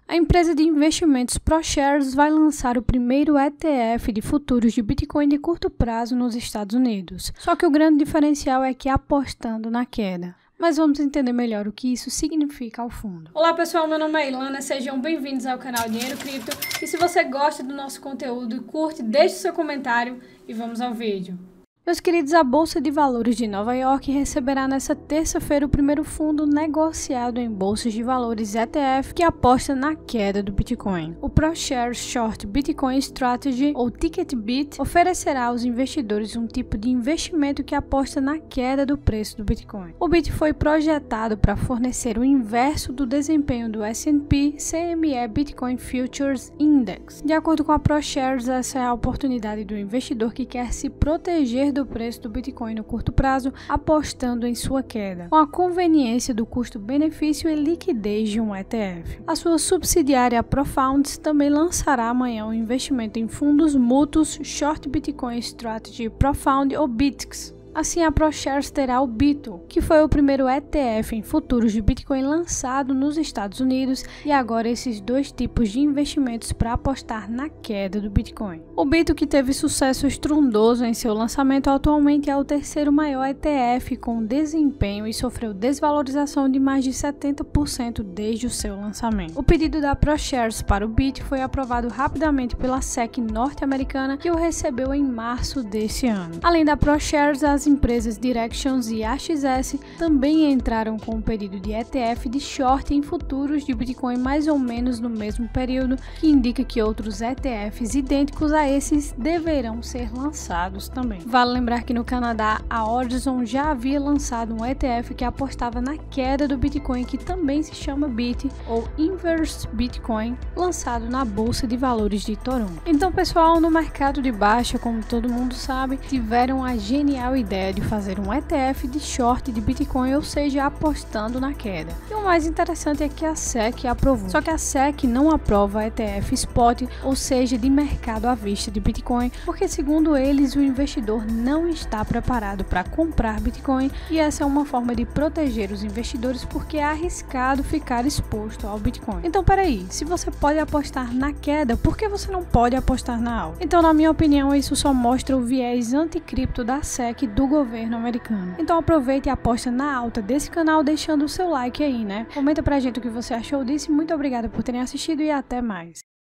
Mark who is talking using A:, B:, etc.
A: A empresa de investimentos ProShares vai lançar o primeiro ETF de futuros de Bitcoin de curto prazo nos Estados Unidos. Só que o grande diferencial é que apostando na queda. Mas vamos entender melhor o que isso significa ao fundo. Olá pessoal, meu nome é Ilana, sejam bem-vindos ao canal Dinheiro Cripto. E se você gosta do nosso conteúdo e curte, deixe seu comentário e vamos ao vídeo. Meus queridos, a Bolsa de Valores de Nova York receberá nesta terça-feira o primeiro fundo negociado em bolsas de valores ETF que aposta na queda do Bitcoin. O ProShares Short Bitcoin Strategy, ou TicketBit, oferecerá aos investidores um tipo de investimento que aposta na queda do preço do Bitcoin. O BIT foi projetado para fornecer o inverso do desempenho do S&P CME Bitcoin Futures Index. De acordo com a ProShares, essa é a oportunidade do investidor que quer se proteger do preço do Bitcoin no curto prazo, apostando em sua queda, com a conveniência do custo-benefício e liquidez de um ETF. A sua subsidiária Profounds também lançará amanhã um investimento em fundos mútuos Short Bitcoin Strategy Profound ou BITX. Assim, a ProShares terá o BITO, que foi o primeiro ETF em futuros de Bitcoin lançado nos Estados Unidos, e agora esses dois tipos de investimentos para apostar na queda do Bitcoin. O BITO, que teve sucesso estrondoso em seu lançamento, atualmente é o terceiro maior ETF com desempenho e sofreu desvalorização de mais de 70% desde o seu lançamento. O pedido da ProShares para o BIT foi aprovado rapidamente pela SEC norte-americana, que o recebeu em março deste ano. Além da ProShares, as empresas Directions e AXS também entraram com um pedido de ETF de short em futuros de Bitcoin mais ou menos no mesmo período, que indica que outros ETFs idênticos a esses deverão ser lançados também. Vale lembrar que no Canadá, a Horizon já havia lançado um ETF que apostava na queda do Bitcoin, que também se chama BIT ou Inverse Bitcoin, lançado na Bolsa de Valores de Toronto. Então, pessoal, no mercado de baixa, como todo mundo sabe, tiveram a genial ideia de fazer um ETF de short de Bitcoin, ou seja, apostando na queda. E o mais interessante é que a SEC aprovou. Só que a SEC não aprova ETF spot, ou seja, de mercado à vista de Bitcoin, porque segundo eles o investidor não está preparado para comprar Bitcoin, e essa é uma forma de proteger os investidores porque é arriscado ficar exposto ao Bitcoin. Então, peraí, se você pode apostar na queda, por que você não pode apostar na alta? Então, na minha opinião, isso só mostra o viés anticripto da SEC do governo americano. Então aproveite e aposta na alta desse canal deixando o seu like aí, né? Comenta pra gente o que você achou disso. Muito obrigada por terem assistido e até mais.